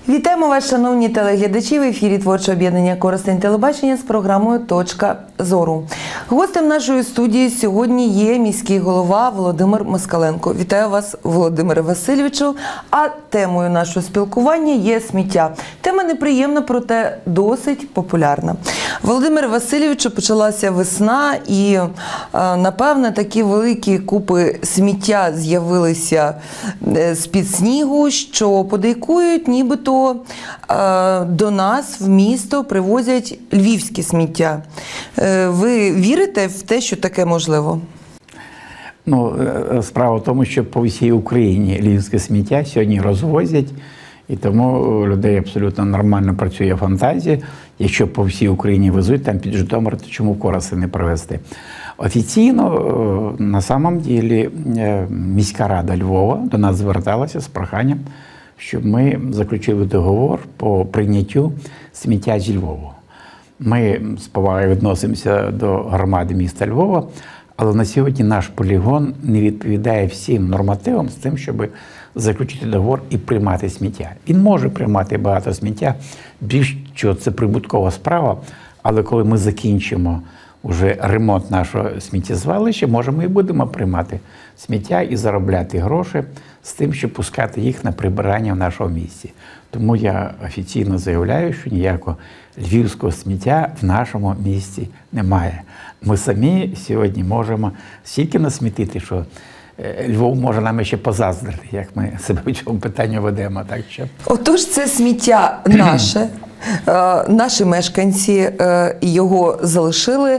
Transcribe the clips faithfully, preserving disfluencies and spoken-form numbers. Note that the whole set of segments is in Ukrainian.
Вітаємо вас, шановні телеглядачі, в ефірі Творче об'єднання «Коростень телебачення» з програмою «Точка зору». Гостем нашої студії сьогодні є міський голова Володимир Москаленко. Вітаю вас, Володимире Васильовичу. А темою нашого спілкування є сміття. Тема неприємна, проте досить популярна. Володимире Васильовичу, почалася весна і, напевне, такі великі купи сміття з'явилися з-під снігу, що подейкують, нібито до нас в місто привозять львівське сміття. Ви вірите в те, що таке можливо? Ну, справа в тому, що по всій Україні львівське сміття сьогодні розвозять, і тому у людей абсолютно нормально працює фантазія. Якщо по всій Україні везуть, там під Житомир, то чому в Коростень не привезти? Офіційно, на самом ділі, міська рада Львова до нас зверталася з проханням, щоб ми заключили договор по прийняттю сміття зі Львова. Ми з повагою відносимося до громади міста Львова, але на сьогодні наш полігон не відповідає всім нормативам з тим, щоб заключити договор і приймати сміття. Він може приймати багато сміття, більш що це прибуткова справа, але коли ми закінчимо вже ремонт нашого сміттєзвалища, може ми і будемо приймати сміття і заробляти гроші з тим, щоб пускати їх на прибирання в нашому місті. Тому я офіційно заявляю, що ніякого львівського сміття в нашому місті немає. Ми самі сьогодні можемо стільки насмітити, що Львов може нам ще позаздрити, як ми себе в цьому питанні ведемо. Так що... Отож, це сміття наше. Наші мешканці його залишили.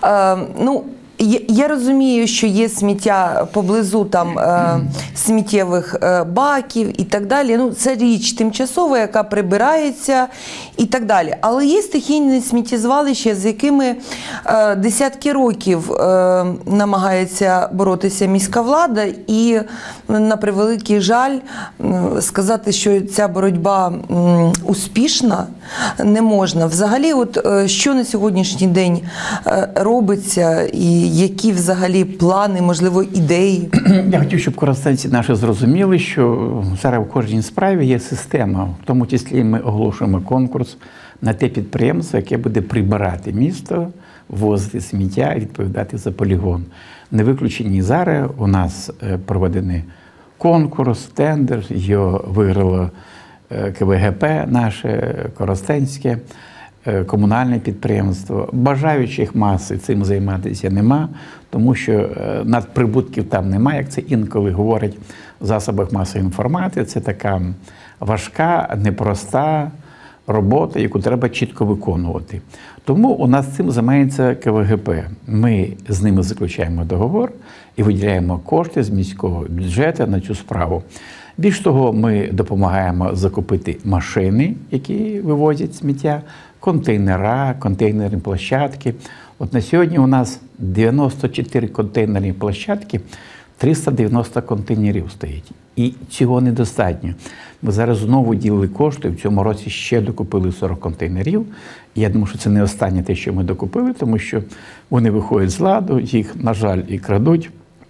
Ну, я розумію, що є сміття поблизу там сміттєвих баків і так далі. Ну, це річ тимчасова, яка прибирається і так далі. Але є стихійні сміттєзвалища, з якими десятки років намагається боротися міська влада. І, на превеликий жаль, сказати, що ця боротьба успішна, не можна. Взагалі, от що на сьогоднішній день робиться і які взагалі плани, можливо, ідеї? Я хотів, щоб коростенці наші зрозуміли, що зараз в кожній справі є система. В тому числі ми оголошуємо конкурс на те підприємство, яке буде прибирати місто, ввозити сміття і відповідати за полігон. Не виключені зараз у нас проведений конкурс, тендер, його виграло ка ве ге пе наше, коростенське, комунальне підприємство. Бажаючих маси цим займатися нема, тому що надприбутків там немає, як це інколи говорять в засобах масової інформації. Це така важка, непроста робота, яку треба чітко виконувати. Тому у нас цим займається ка ве ге пе. Ми з ними заключаємо договор і виділяємо кошти з міського бюджету на цю справу. Більш того, ми допомагаємо закупити машини, які вивозять сміття, контейнера, контейнерні площадки. От на сьогодні у нас дев'яносто чотири контейнерні площадки, триста дев'яносто контейнерів стоїть. І цього недостатньо. Ми зараз знову ділили кошти, в цьому році ще докупили сорок контейнерів. І я думаю, що це не останнє те, що ми докупили, тому що вони виходять з ладу, їх, на жаль, і крадуть,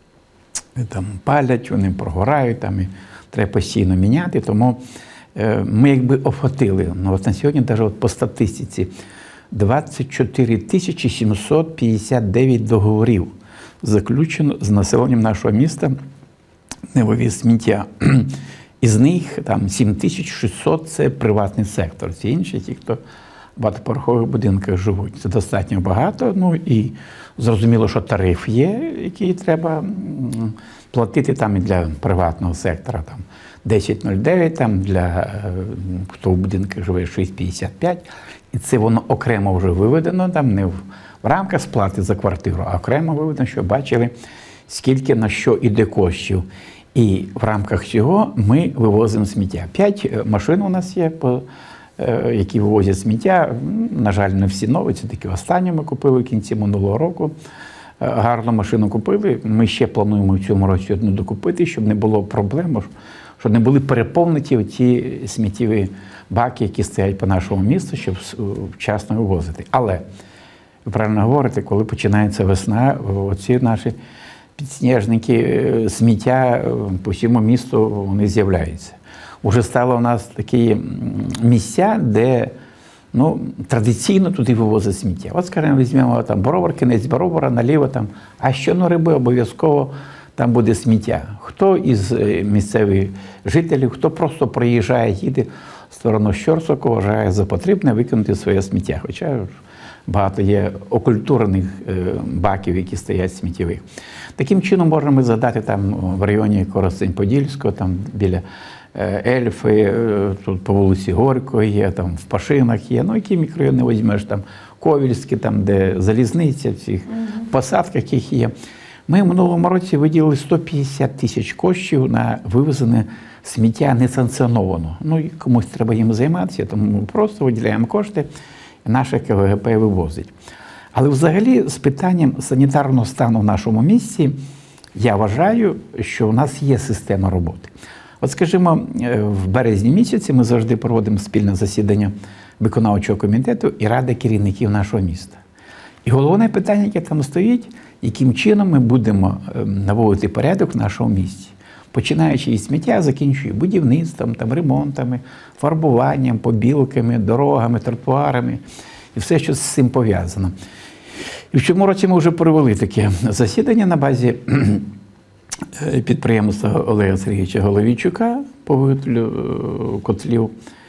і там палять, вони прогорають, там, і треба постійно міняти. Тому ми якби охватили, ну, от на сьогодні навіть от по статистиці двадцять чотири тисячі сімсот п'ятдесят дев'ять договорів заключено з населенням нашого міста на вивіз сміття. Із них там сім тисяч шістсот – це приватний сектор, всі інші ті, хто в багатоповерхових будинках живуть. Це достатньо багато, ну і зрозуміло, що тариф є, який треба платити там і для приватного сектора, там десять нуль дев'ять, там для хто в будинках живе шість п'ятдесят п'ять, і це воно окремо вже виведено, там не в, в рамках сплати за квартиру, а окремо виведено, щоб бачили, скільки на що іде коштів. І в рамках цього ми вивозимо сміття. П'ять машин у нас є, по, які вивозять сміття. На жаль, не всі нові, це такі останні ми купили в кінці минулого року. Гарну машину купили. Ми ще плануємо в цьому році одну докупити, щоб не було проблем, щоб не були переповнені ті сміттєві баки, які стоять по нашому місту, щоб вчасно вивозити. Але, ви правильно говорите, коли починається весна, оці наші підсніжники, сміття по всьому місту вони з'являються. вже стало у нас такі м, місця, де ну, традиційно туди вивозять сміття. От, скажімо, візьмемо там Боровар, кінець Боровара, наліво там, а що на Риби обов'язково там буде сміття. Хто із е, місцевих жителів, хто просто приїжджає, їде в сторону Щорсоку, вважає за потрібне викинути своє сміття. Хоча багато є окультурених е, баків, які стоять сміттєвих. Таким чином можна ми задати там в районі Коростень-Подільського, там біля Ельфи, тут по вулиці Горького є, там в Пашинах є, ну які мікрорайони візьмеш, там Ковільські, там де залізниця, в цих mm-hmm. посадках їх є. Ми в минулому році виділили сто п'ятдесят тисяч коштів на вивезене сміття несанкціоновано. Ну і комусь треба їм займатися, тому ми просто виділяємо кошти, і наше КВГП вивозить. Але взагалі з питанням санітарного стану в нашому місті я вважаю, що у нас є система роботи. От, скажімо, в березні місяці ми завжди проводимо спільне засідання виконавчого комітету і ради керівників нашого міста. І головне питання, яке там стоїть, яким чином ми будемо наводити порядок в нашому місті. Починаючи від сміття, закінчуючи будівництвом, там, ремонтами, фарбуванням, побілками, дорогами, тротуарами і все, що з цим пов'язано. І в цьому році ми вже провели таке засідання на базі підприємства Олега Сергійовича Головійчука по виготовленню котлів.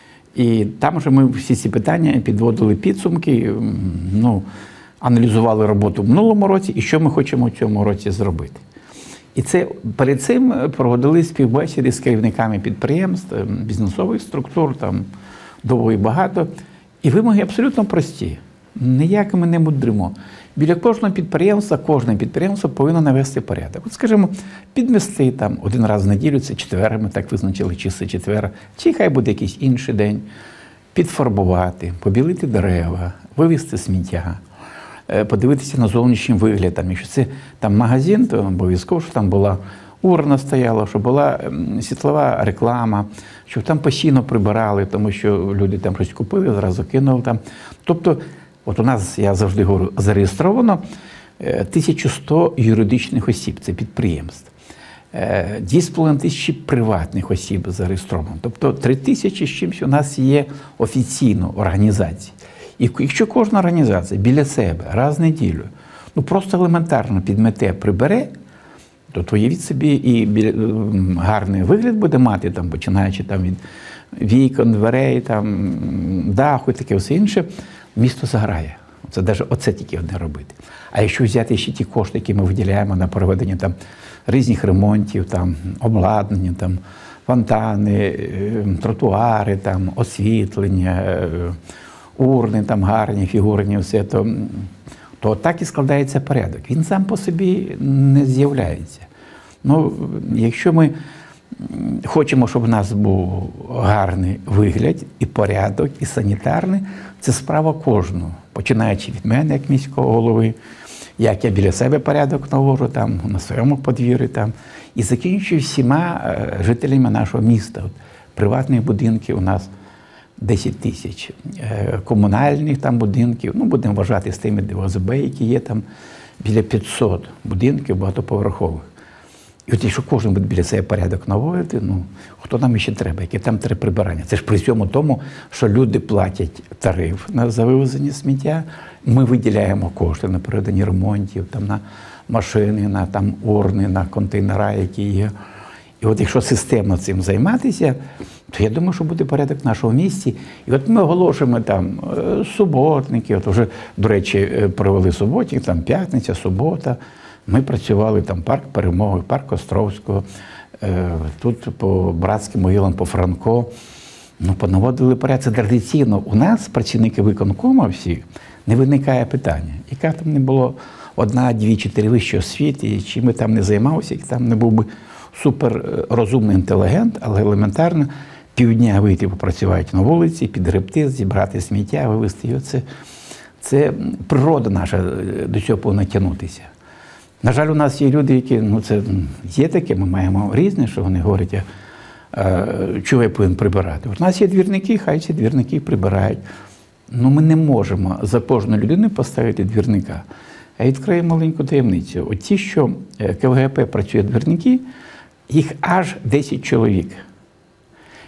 І там вже ми всі ці питання підводили підсумки, ну, аналізували роботу в минулому році і що ми хочемо в цьому році зробити. І це перед цим проводили співбесіди з керівниками підприємств, бізнесових структур, там довго і багато. І вимоги абсолютно прості. Ніяк ми не мудримо. Біля кожного підприємства, кожне підприємство повинно навести порядок. От, скажімо, підмести там один раз в неділю, це четвер, ми так визначили, чи це четвер, чи хай буде якийсь інший день, підфарбувати, побілити дерева, вивезти сміття, подивитися на зовнішній вигляд. Там, якщо це там магазин, то обов'язково, щоб там була урна стояла, щоб була світлова реклама, щоб там постійно прибирали, тому що люди там щось купили, зразу кинули там. Тобто, от у нас, я завжди говорю, зареєстровано тисяча сто юридичних осіб, це підприємств. дві з половиною тисячі приватних осіб зареєстровано. Тобто три тисячі з чимось у нас є офіційно організацій. І якщо кожна організація біля себе раз в неділю, ну просто елементарно підмете, прибере, то уявіть собі, і гарний вигляд буде мати, там, починаючи там, від вікон, дверей, там, даху і таке все інше, місто заграє. Це навіть оце тільки одне робити. А якщо взяти ще ті кошти, які ми виділяємо на проведення там, різних ремонтів, там, обладнання, там, фонтани, тротуари, там, освітлення, урни там, гарні, фігурні, все, то, то так і складається порядок. Він сам по собі не з'являється. Ну, якщо ми хочемо, щоб у нас був гарний вигляд, і порядок, і санітарний, це справа кожного. Починаючи від мене, як міського голови, як я біля себе порядок навожу, там, на своєму подвір'ї, там, і закінчую всіма жителями нашого міста. От, приватних будинків у нас десять тисяч, комунальних там будинків, ну, будемо вважати з тими де ОСБ, які є там, біля п'ятсот будинків багатоповерхових. І от якщо кожен буде біля себе порядок наводити, ну, хто нам ще треба, яке там треба прибирання? Це ж при цьому тому, що люди платять тариф на за вивезення сміття, ми виділяємо кошти на проведення ремонтів, там, на машини, на там, урни, на контейнера, які є. І от якщо системно цим займатися, то я думаю, що буде порядок в нашому місті. І от ми оголошуємо там суботники, от вже, до речі, провели суботник, там п'ятниця, субота. Ми працювали там парк Перемоги, парк Островського, тут по братським могилам, по Франко. Ну, понаводили порядок. Це традиційно. У нас, працівники виконкому всі, не виникає питання. Яка там не було одна, дві, чотири вищі освіти, чим ми там не займалися, там не був би суперрозумний інтелігент, але елементарно півдня вийти попрацювати на вулиці, підгребти, зібрати сміття, вивезти його. Це, це природа наша до цього повинна тягнутися. На жаль, у нас є люди, які, ну це є таке, ми маємо різне, що вони говорять, а, чого я повинен прибирати. У нас є двірники, хай ці двірники прибирають. Ну ми не можемо за кожну людину поставити двірника. А відкрию маленьку таємницю. От ті, що КВГП працює двірники, їх аж десять чоловік.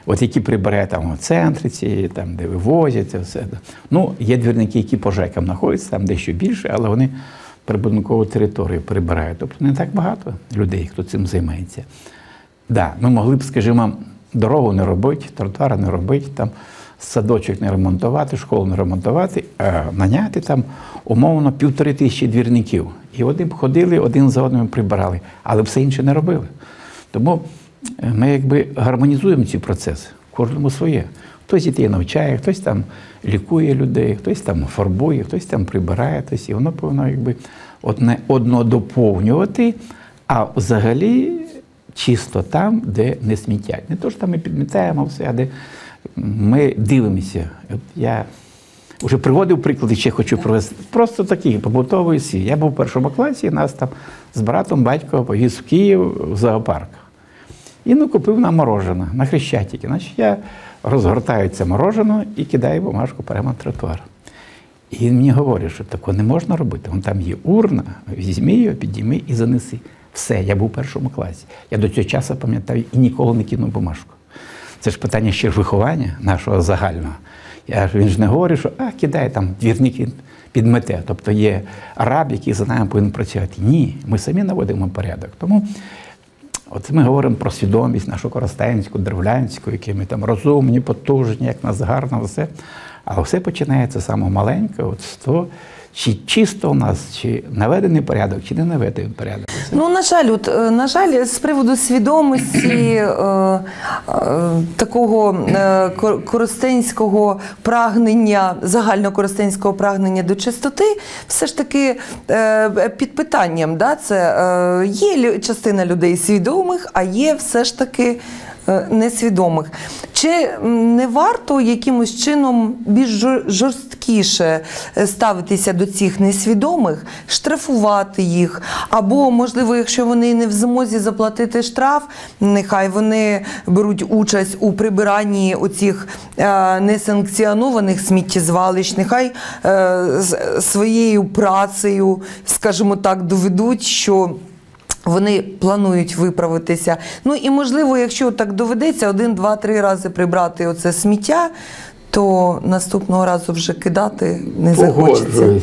От які прибирають там в центрі, ці, там, де вивозять, це все. Ну, є двірники, які по ЖЕКам знаходяться, там дещо більше, але вони прибудинкову територію прибирають. Тобто не так багато людей, хто цим займається. Да, ми могли б, скажімо, дорогу не робити, тротуари не робити, там, садочок не ремонтувати, школу не ремонтувати, а наняти там умовно півтори тисячі двірників. І вони б ходили, один за одним прибирали, але все інше не робили. Тому ми якби гармонізуємо ці процеси, кожному своє. Хтось дітей навчає, хтось там лікує людей, хтось там фарбує, хтось там прибирає, хтось, і воно повинно якби одне одно доповнювати, а взагалі чисто там, де не смітять. Не то, що там ми підмітаємо все, а де ми дивимося. От я вже приводив приклади, ще хочу привести. Просто такі побутові всі. Я був в першому класі, і нас там з братом батько повіз в Київ в зоопарк. І ну, купив нам морожене на Хрещатикі. Значить, я розгортаю це морожене і кидаю бумажку прямо на тротуар. І він мені говорить, що такого не можна робити. Вон там є урна, візьми її, підійми і занеси. Все, я був у першому класі. Я до цього часу пам'ятаю і ніколи не кинув бумажку. Це ж питання ще ж виховання нашого загального. Я ж, він ж не говорить, що а, кидай там, двірник підмете. Тобто є раб, який за нами повинен працювати. Ні, ми самі наводимо порядок. Тому от ми говоримо про свідомість нашу коростенську, древлянську, які ми там розумні, потужні, як нас гарно, все. Але все починається саме маленьке, от з того, чи чисто у нас, чи наведений порядок, чи не наведений порядок. Ну, на жаль, от, на жаль, з приводу свідомості е, е, такого е, коростенського прагнення, загальнокоростенського прагнення до чистоти, все ж таки е, під питанням. Да? Це е, є частина людей свідомих, а є все ж таки несвідомих. Чи не варто якимось чином більш жорсткіше ставитися до цих несвідомих, штрафувати їх? Або, можливо, якщо вони не в змозі заплатити штраф, нехай вони беруть участь у прибиранні оцих несанкціонованих сміттєзвалищ, нехай своєю працею, скажімо так, доведуть, що вони планують виправитися. Ну і, можливо, якщо так доведеться один, два, три рази прибрати оце сміття, то наступного разу вже кидати не захочеться.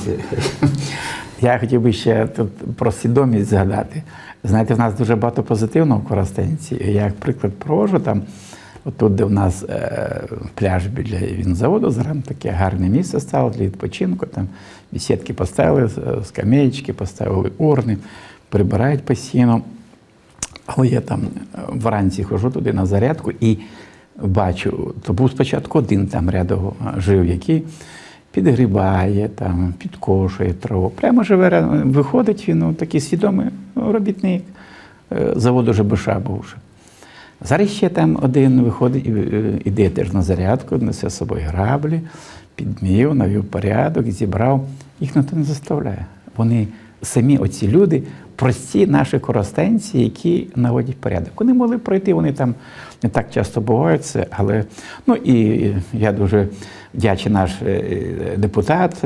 Я хотів би ще тут про свідомість згадати. Знаєте, в нас дуже багато позитивного в Коростенці. Я, як приклад, проводжу там, отут, де в нас е, пляж біля вінзаводу, зараз таке гарне місце стало для відпочинку. Там бесідки поставили, скамеечки поставили, урни. Прибирають постійно, але я там вранці ходжу туди на зарядку і бачу, то був спочатку один там рядом жив, який підгрібає, там, підкошує траву. Прямо живе, виходить він, ну, такий свідомий робітник, заводу ЖБШ був вже. Зараз ще там один виходить, іде теж на зарядку, несе з собою граблі, підмів, навів порядок, зібрав. Їх ніхто не заставляє. Вони самі оці люди, прості наші коростенці, які наводять порядок. Вони могли пройти, вони там не так часто бувають, це, але, ну і я дуже вдячний наш депутат,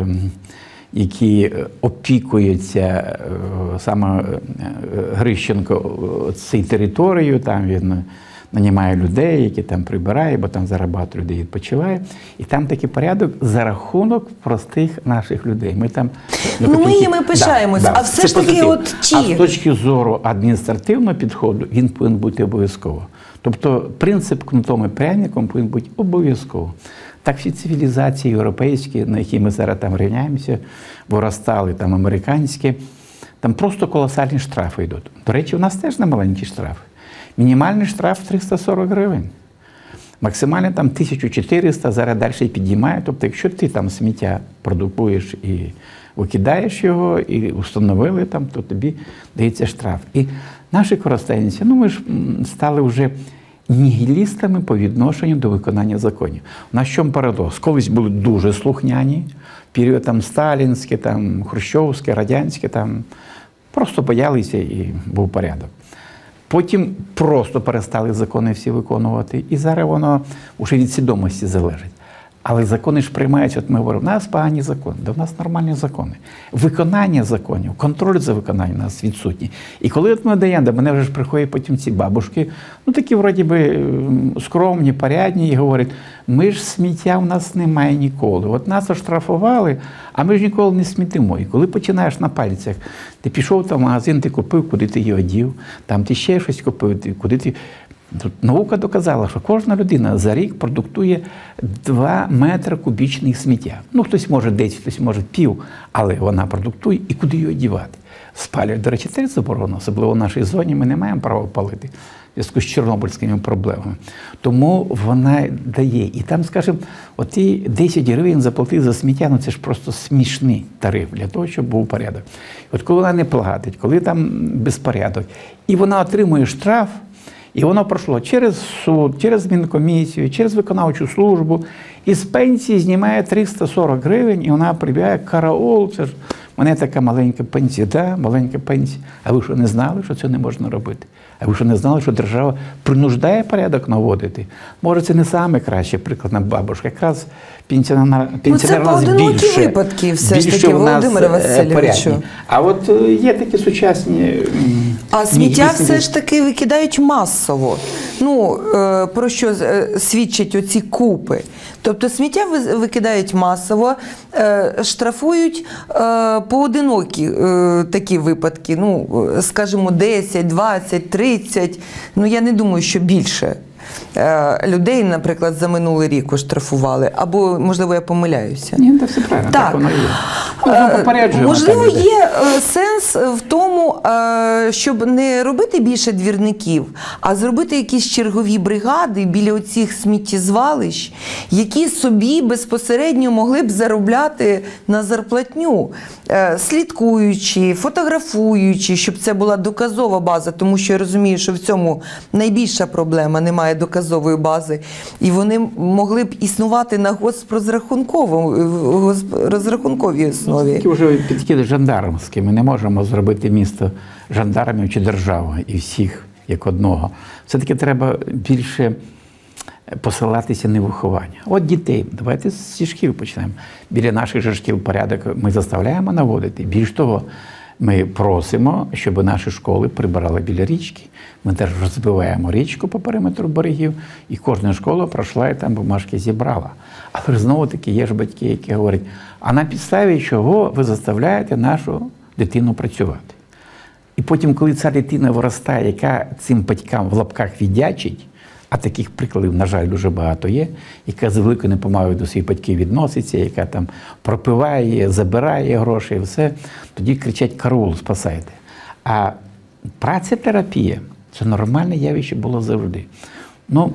який опікується саме Грищенко цією територією, там він нанімає людей, які там прибирає, бо там зараз багато людей відпочиває. І там такий порядок за рахунок простих наших людей. Ми там... Ну, ми їми пишаємося, да, да. А все ж таки от ті... А з точки зору адміністративного підходу він повинен бути обов'язково. Тобто принцип кнутом і пряником повинен бути обов'язково. Так всі цивілізації європейські, на які ми зараз там рівняємося, виростали, там американські, там просто колосальні штрафи йдуть. До речі, у нас теж не маленькі штрафи. Мінімальний штраф триста сорок гривень. Максимальний там тисяча чотириста, зараз далі підіймає. Тобто, якщо ти там сміття продукуєш і викидаєш його, і встановили там, то тобі дається штраф. І наші коростенці, ну ми ж стали вже нігілістами по відношенню до виконання законів. У нас чому парадокс? Колись були дуже слухняні, період там сталінське, там хрущовське, радянське, там просто боялися і був порядок. Потім просто перестали закони всі виконувати, і зараз воно вже від свідомості залежить. Але закони ж приймаються, от ми говоримо, у нас погані закони, да в нас нормальні закони. Виконання законів, контроль за виконанням у нас відсутній. І коли от ми даємо, до мене вже ж приходять потім ці бабушки, ну такі вроді би скромні, порядні, і говорять, ми ж сміття в нас немає ніколи. От нас оштрафували, а ми ж ніколи не смітимо. І коли починаєш на пальцях, ти пішов там в магазин, ти купив, куди ти його дів, там ти ще щось купив, ти, куди ти... Тут наука доказала, що кожна людина за рік продуктує два метри кубічних сміття. Ну, хтось може десять, хтось може пів, але вона продуктує, і куди її дівати? Спалювати, до речі, теж заборонено, особливо в нашій зоні ми не маємо права палити в зв'язку з чорнобильськими проблемами. Тому вона дає. І там, скажімо, оті десять гривень заплатити за сміття, ну це ж просто смішний тариф для того, щоб був порядок. От коли вона не платить, коли там безпорядок, і вона отримує штраф, і воно пройшло через суд, через Мінкомісію, через виконавчу службу. І з пенсії знімає триста сорок гривень, і вона прибігає, караул, це ж у мене така маленька пенсія. Да, маленька пенсія. А ви що, не знали, що це не можна робити? А ви що, не знали, що держава принуждає порядок наводити? Може, це не саме кращий приклад на бабушка. Якраз пенсіонер, пенсіонер ну, у нас поодинокі більше. випадки все більше ж таки, Володимире у нас, Васильовичу. порядні. А от є такі сучасні... А сміття все ж таки викидають масово. Ну, е, про що е, свідчать оці купи? Тобто сміття ви- викидають масово, е, штрафують е, поодинокі е, такі випадки, ну, е, скажімо, десять, двадцять, тридцять, ну я не думаю, що більше. Е, Людей, наприклад, за минулий рік оштрафували, або, можливо, я помиляюся. Ні, це все правильно, так, Так. воно і є. Ми попереджуємо Можливо, так людей. є е, сенс в тому, е, щоб не робити більше двірників, а зробити якісь чергові бригади біля оцих сміттєзвалищ, які собі безпосередньо могли б заробляти на зарплатню, е, слідкуючи, фотографуючи, щоб це була доказова база, тому що я розумію, що в цьому найбільша проблема, немає доказової бази, і вони могли б існувати на госпрозрахунковій основі. Тільки вже підхід жандармський. Ми не можемо зробити місто жандармів чи державу і всіх як одного. Все-таки треба більше посилатися на виховання. От дітей, давайте зі шкіл почнемо. Біля наших же шкіл порядок ми заставляємо наводити. Більш того, ми просимо, щоб наші школи прибирали біля річки. Ми теж розбиваємо річку по периметру берегів, і кожна школа пройшла і там бумажки зібрала. Але знову-таки є ж батьки, які говорять, а на підставі чого ви заставляєте нашу дитину працювати? І потім, коли ця дитина виростає, яка цим батькам в лапках віддячить, а таких прикладів, на жаль, дуже багато є, яка з великою неповагою до своїх батьків відноситься, яка там пропиває, забирає гроші і все, тоді кричать «караул, спасайте». А праця-терапія – це нормальне явище було завжди. Ну,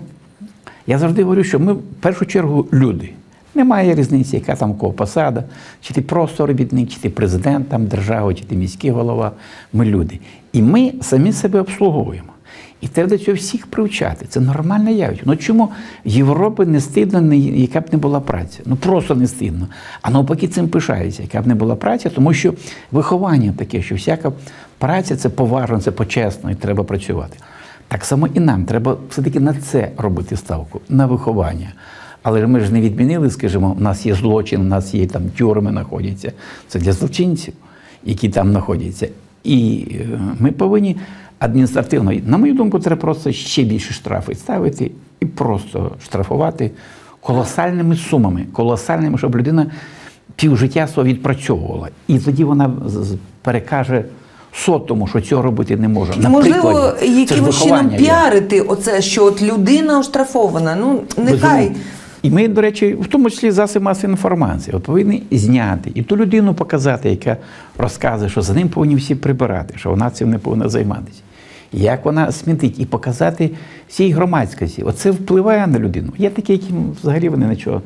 я завжди говорю, що ми в першу чергу люди. Немає різниці, яка там кого посада, чи ти просто робітник, чи ти президент там держави, чи ти міський голова. Ми люди. І ми самі себе обслуговуємо. І треба до цього всіх привчати. Це нормальне явище. Ну чому в Європі не стидно, яка б не була праця? Ну просто не стидно. А навпаки цим пишається, яка б не була праця, тому що виховання таке, що всяка праця – це поважно, це почесно, і треба працювати. Так само і нам. Треба все-таки на це робити ставку, на виховання. Але ми ж не відмінили, скажімо, у нас є злочин, у нас є там тюрми знаходяться. Це для злочинців, які там знаходяться. І ми повинні адміністративно, на мою думку, треба просто ще більше штрафи ставити і просто штрафувати колосальними сумами, колосальними, щоб людина півжиття свого відпрацьовувала. І тоді вона перекаже сотому, що цього робити не може. Можливо, якимось чином піарити оце, що от людина оштрафована, ну нехай. І ми, до речі, в тому числі засоби масової інформації, от повинні зняти і ту людину показати, яка розказує, що за ним повинні всі прибирати, що вона цим не повинна займатися. Як вона смітить, і показати всій громадськості. Оце впливає на людину. Є такі, які взагалі вони нічого,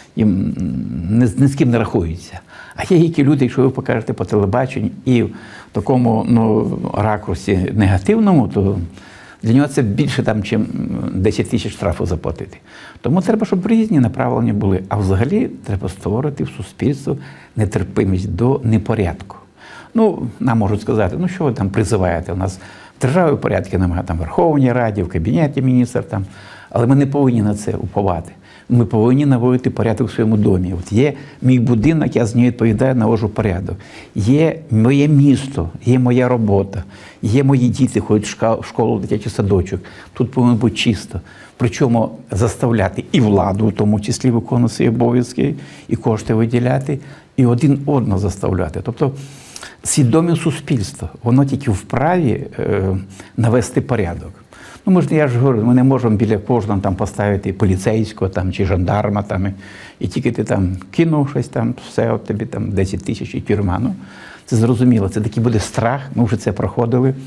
їм ні, ні з ким не рахуються. А є які люди, якщо ви покажете по телебаченню і в такому ну, ракурсі негативному, то для нього це більше, там, чим десять тисяч штрафу заплатити. Тому треба, щоб різні направлення були. А взагалі треба створити в суспільство нетерпимість до непорядку. Ну, нам можуть сказати, ну що ви там призиваєте? У нас в державі порядки немає, там в Верховній Раді, в Кабінеті міністрів, там Але ми не повинні на це уповати. Ми повинні наводити порядок в своєму домі. От є мій будинок, я з нього відповідаю, наводжу порядок. Є моє місто, є моя робота, є мої діти, ходять в школу, дитячий садочок. Тут повинно бути чисто. Причому заставляти і владу, в тому числі виконувати свої обов'язки, і кошти виділяти, і один одного заставляти. Тобто свідоме суспільство, воно тільки вправі е, навести порядок. Ну, ми ж, я ж говорю, ми не можемо біля кожного там поставити поліцейського там, чи жандарма, там, і тільки ти там кинув щось, там, все, от тобі там десять тисяч і тюрма. Ну, це зрозуміло, це такий буде страх, ми вже це проходили. Е,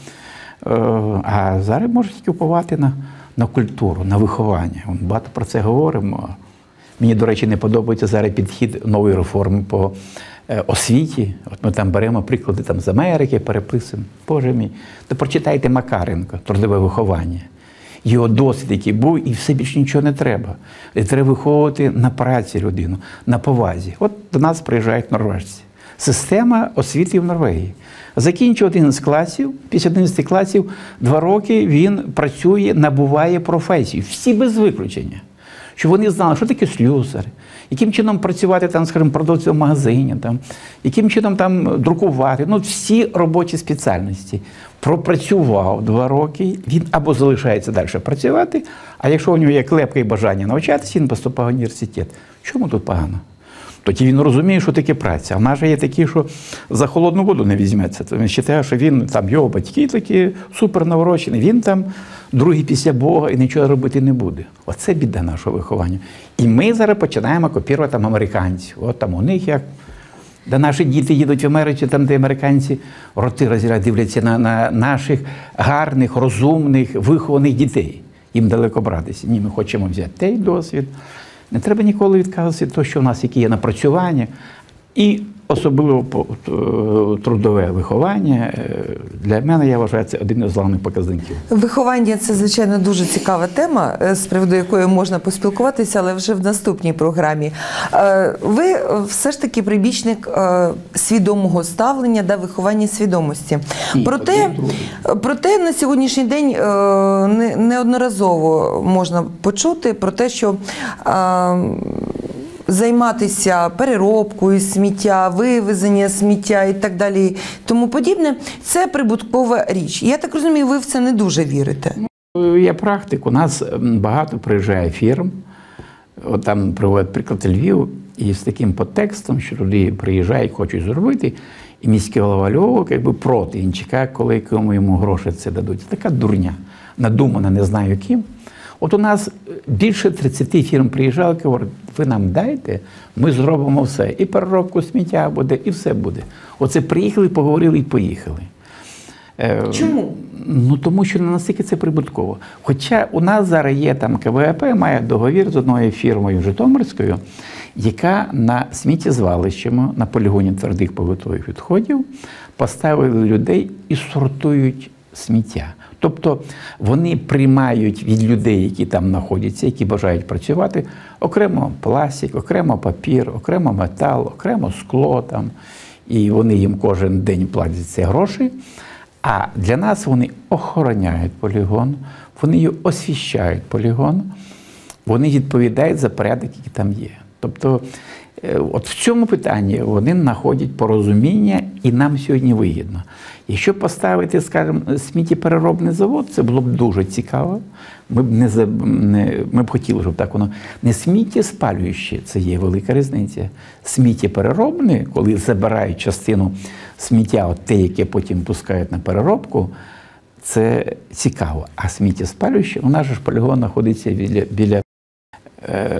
а зараз можна тільки впливати на, на культуру, на виховання. Ми багато про це говоримо. Мені, до речі, не подобається зараз підхід нової реформи по е, освіті. От ми там беремо приклади там, з Америки, переписуємо. Боже мій, то прочитайте Макаренко, трудове виховання. Його досвід, який був, і все більше нічого не треба. І треба виховувати на праці людину, на повазі. От до нас приїжджають норвежці. Система освіти в Норвегії. Закінчив одинадцять класів, після одинадцяти класів два роки він працює, набуває професію. Всі без виключення. Щоб вони знали, що таке слюсар, яким чином працювати, там, скажімо, продавцем в магазині, там, яким чином там друкувати. Ну, всі робочі спеціальності. Пропрацював два роки, він або залишається далі працювати, а якщо у нього є клепка і бажання навчатися, він поступає в університет. Чому тут погано? Тоді він розуміє, що таке праця. А в нас же є такі, що за холодну воду не візьметься. Він вважає, що він, там, його батьки такі супер наворочені, він там другий після Бога і нічого робити не буде. Оце біда нашого виховання. І ми зараз починаємо копірувати там американців. От там у них як. Де наші діти їдуть в Америці, там, де американці роти роззирають, дивляться на, на наших гарних, розумних, вихованих дітей. Їм далеко братися. Ні, ми хочемо взяти той досвід. Не треба ніколи відказуватися від того, що в нас які є напрацювання. І особливо трудове виховання, для мене, я вважаю, це один із головних показників. Виховання – це, звичайно, дуже цікава тема, з приводу якої можна поспілкуватися, але вже в наступній програмі. Ви все ж таки прибічник свідомого ставлення до виховання свідомості. Проте, проте на сьогоднішній день неодноразово можна почути про те, що займатися переробкою сміття, вивезення сміття і так далі, тому подібне, це прибуткова річ. Я так розумію, ви в це не дуже вірите. Я практик. У нас багато приїжджає фірм, от там приводять приклад Львів, і з таким подтекстом, що туди приїжджають, хочуть зробити, і міський голова Львова якби проти, він чекає, коли кому йому гроші це дадуть. Це така дурня, надумана, не знаю ким. От у нас більше тридцяти фірм приїжджали, говорять, ви нам дайте, ми зробимо все. І переробку сміття буде, і все буде. Оце приїхали, поговорили і поїхали. Чому? Ну, тому що не настільки це прибутково. Хоча у нас зараз є там КВАП, має договір з одною фірмою Житомирською, яка на сміттєзвалищами, на полігоні твердих побутових відходів поставили людей і сортують сміття. Тобто вони приймають від людей, які там знаходяться, які бажають працювати, окремо пластик, окремо папір, окремо метал, окремо скло там, і вони їм кожен день платять ці гроші. А для нас вони охороняють полігон, вони її освіщають полігон, вони відповідають за порядок, який там є. Тобто, от в цьому питанні вони знаходять порозуміння, і нам сьогодні вигідно. Якщо поставити, скажімо, сміттєпереробний завод, це було б дуже цікаво. Ми б, не, не, ми б хотіли, щоб так воно не сміттєспалююче, це є велика різниця. Сміттєпереробне, коли забирають частину сміття, от те, яке потім пускають на переробку, це цікаво. А сміттєспалююче, у нас же ж полігон знаходиться біля, біля е,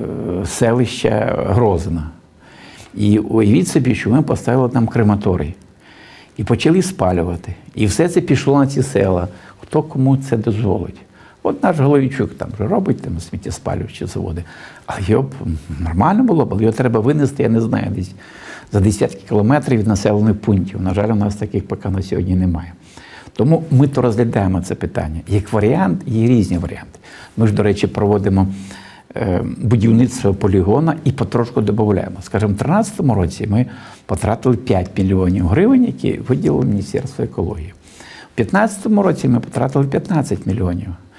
селища Грозна. І уявіть собі, що ми поставили там крематорій. І почали спалювати. І все це пішло на ці села. Хто кому це дозволить? От наш Головійчук там вже робить там сміттєспалюючі заводи. Але його б нормально було, бо його треба винести, я не знаю, десь за десятки кілометрів від населених пунктів. На жаль, у нас таких поки на сьогодні немає. Тому ми то розглядаємо це питання. Як варіант, є різні варіанти. Ми ж, до речі, проводимо будівництво полігона і потрошку додаємо. Скажімо, в дві тисячі тринадцятому році ми потратили п'ять мільйонів гривень, які виділило Міністерство екології. У дві тисячі п'ятнадцятому році ми потратили п'ятнадцять мільйонів.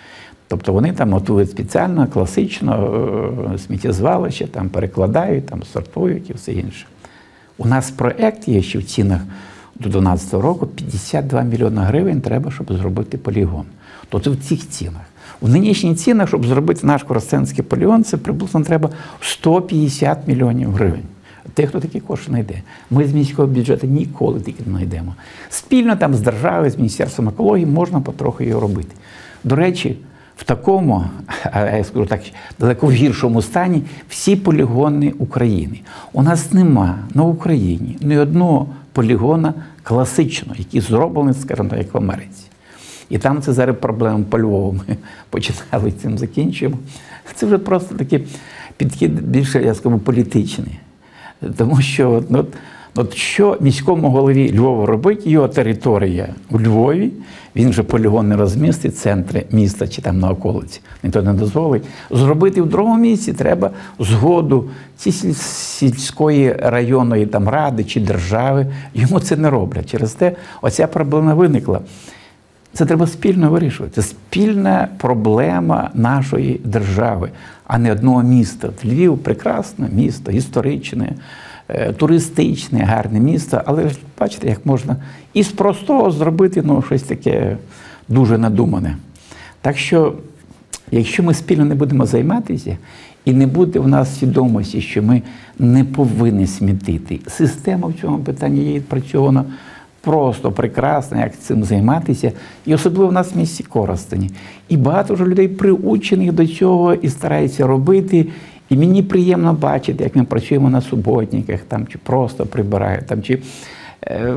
Тобто вони там готують спеціально, класично сміттєзвалище, там перекладають, там сортують і все інше. У нас проєкт є, що в цінах до дванадцятого року п'ятдесят два мільйони гривень треба, щоб зробити полігон. Тобто в цих цінах. У нинішніх цінах, щоб зробити наш Коростенський полігон, це приблизно треба сто п'ятдесят мільйонів гривень. Те, хто такі кошти знайде. Ми з міського бюджету ніколи таки не знайдемо. Спільно там з державою, з Міністерством екології можна потроху його робити. До речі, в такому, а я скажу так, далеко в гіршому стані всі полігони України. У нас нема на Україні ні одного полігона класичного, який зроблений, скажімо так, як в Америці. І там це зараз проблема по Львову. Ми починали цим, закінчуємо. Це вже просто такий підхід більше, я скажу, політичний. Тому що от, от що міському голові Львова робить, його територія у Львові, він же полігон не розмістить в центрі міста чи там на околиці, ніхто не дозволить. Зробити в другому місці треба згоду ці сільської районної там ради чи держави. Йому це не роблять. Через те оця проблема виникла. Це треба спільно вирішувати. Це спільна проблема нашої держави, а не одного міста. Львів – прекрасне місто, історичне, туристичне, гарне місто, але ж бачите, як можна із простого зробити ну, щось таке дуже надумане. Так що, якщо ми спільно не будемо займатися, і не буде в нас свідомості, що ми не повинні смітити, система в цьому питанні є відпрацьована просто прекрасно, як цим займатися, і особливо в нас в місті Коростені. І багато вже людей приучених до цього і стараються робити. І мені приємно бачити, як ми працюємо на суботниках, там, чи просто прибираємо, там, чи е,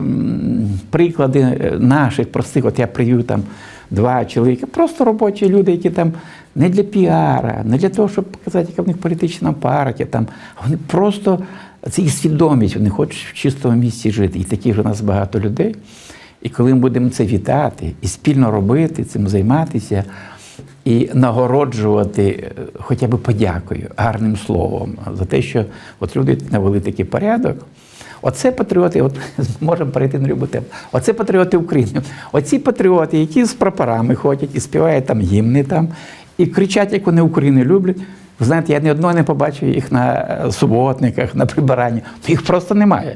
приклади наших простих, от я привів там два чоловіка, просто робочі люди, які там не для піара, не для того, щоб показати, яка в них політична партія, там, вони просто, це їх свідомість, вони хочуть в чистому місці жити. І таких ж у нас багато людей. І коли ми будемо це вітати, і спільно робити, цим займатися, і нагороджувати хоча б подякою, гарним словом за те, що от люди навели такий порядок. Оце патріоти, от можемо перейти на любу тему. Оце патріоти України. Оці патріоти, які з прапорами ходять і співають там гімни там, і кричать, як вони Україну люблять. Ви знаєте, я ні одного не побачив їх на суботниках, на прибиранні. Їх просто немає.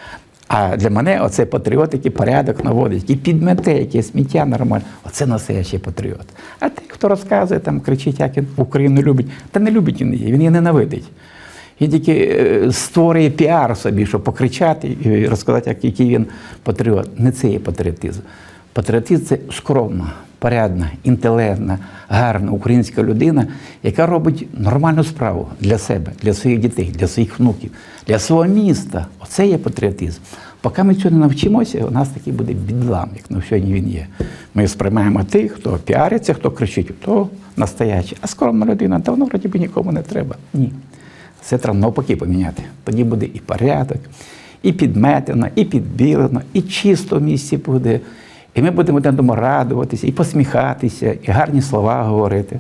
А для мене оце патріот, який порядок наводить, який підмете, яке сміття нормально. Оце настоящий патріот. А той, хто розказує, там, кричить, як він Україну любить, та не любить він її, він її ненавидить. Він тільки створює піар собі, щоб покричати і розказати, який він патріот. Не це є патріотизм. Патріотизм – це скромна, порядна, інтелектна, гарна українська людина, яка робить нормальну справу для себе, для своїх дітей, для своїх внуків, для свого міста. Оце є патріотизм. Поки ми цього не навчимося, у нас такий буде бідлам, як на сьогодні він є. Ми сприймаємо тих, хто піариться, хто кричить, то настоячий. А скромна людина, та воно вроді би нікому не треба. Ні. Це треба навпаки поміняти. Тоді буде і порядок, і підметено, і підбілено, і чисто в місті буде. І ми будемо тому радуватися, і посміхатися, і гарні слова говорити.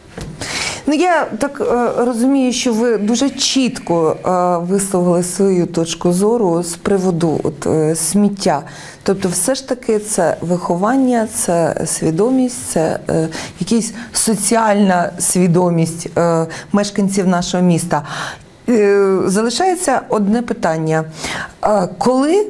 Ну, я так е, розумію, що ви дуже чітко е, висловили свою точку зору з приводу от, е, сміття. Тобто все ж таки це виховання, це свідомість, це е, якась соціальна свідомість е, мешканців нашого міста. Е, залишається одне питання. Е, коли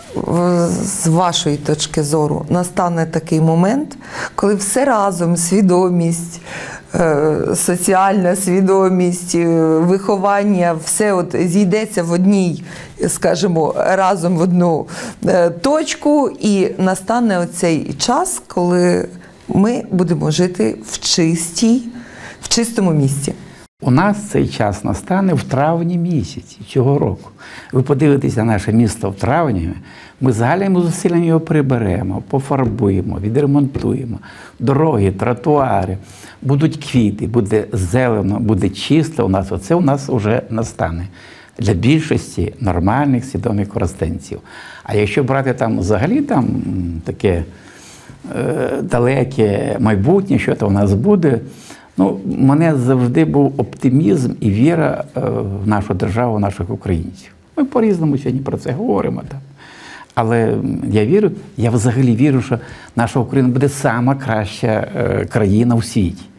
з вашої точки зору настане такий момент, коли все разом, свідомість, соціальна свідомість, виховання, все от зійдеться в одній, скажімо, разом в одну точку, і настане оцей час, коли ми будемо жити в чистій, в чистому місті? У нас цей час настане в травні місяці цього року. Ви подивитеся на наше місто в травні, ми загальними зусиллями його приберемо, пофарбуємо, відремонтуємо. Дороги, тротуари, будуть квіти, буде зелено, буде чисто у нас. Оце у нас вже настане для більшості нормальних, свідомих коростенців. А якщо брати там взагалі там таке е, далеке майбутнє, що то у нас буде, ну, у мене завжди був оптимізм і віра в нашу державу, в наших українців. Ми по-різному сьогодні про це говоримо. Так. Але я вірю, я взагалі вірю, що наша Україна буде сама краща країна у світі.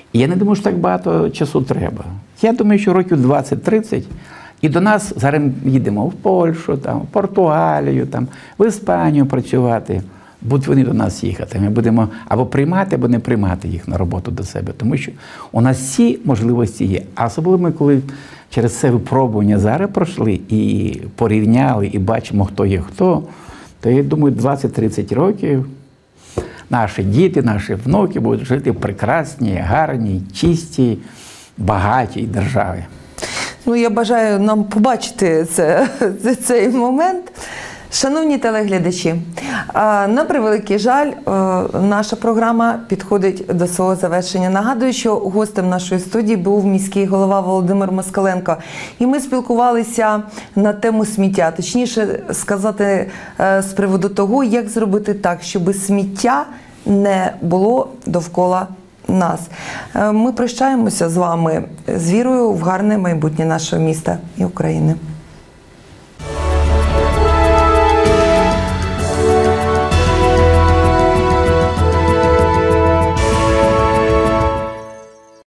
І я не думаю, що так багато часу треба. Я думаю, що років двадцять-тридцять, і до нас зараз їдемо в Польщу, там, в Португалію, там, в Іспанію працювати. Будуть вони до нас їхати. Ми будемо або приймати, або не приймати їх на роботу до себе. Тому що у нас всі можливості є. А особливо ми, коли через це випробування зараз пройшли і порівняли, і бачимо, хто є хто, то я думаю, двадцять-тридцять років наші діти, наші внуки будуть жити в прекрасній, гарній, чистій, багатій державі. Ну, я бажаю нам побачити це, цей момент. Шановні телеглядачі, на превеликий жаль, наша програма підходить до свого завершення. Нагадую, що гостем нашої студії був міський голова Володимир Москаленко. І ми спілкувалися на тему сміття, точніше сказати, з приводу того, як зробити так, щоб сміття не було довкола нас. Ми прощаємося з вами з вірою в гарне майбутнє нашого міста і України.